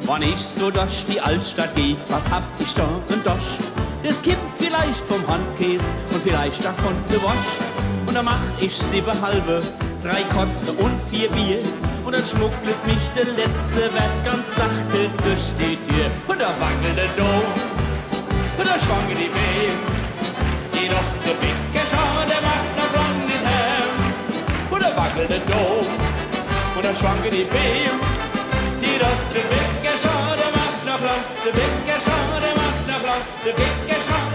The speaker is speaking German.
Wann ich so durch die Altstadt geh, was hab ich da und dosch? Das kippt vielleicht vom Handkäse und vielleicht davon de Wasch. Und dann mach ich 7 halbe, 3 Kotze und 4 Bier. Und dann schmuggelt mich der letzte Wert ganz sachte durch die Tür. Und da wackelt der Dom, und da schwangen die Wehen. Die doch der Bäcker schauen, der macht noch lang nicht her. Und da wackelt der Dom, und da schwangen die Wehen. Die doch der Bäcker schauen, der macht noch lang, der Bäcker schauen, der macht noch lang, der Bäcker schauen.